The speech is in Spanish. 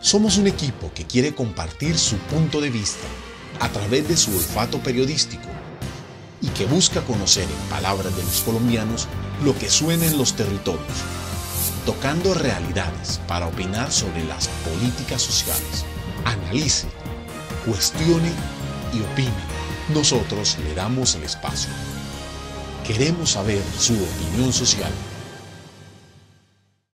Somos un equipo que quiere compartir su punto de vista a través de su olfato periodístico y que busca conocer en palabras de los colombianos lo que suena en los territorios, tocando realidades para opinar sobre las políticas sociales. Analice, cuestione y opine. Nosotros le damos el espacio. Queremos saber su opinión social.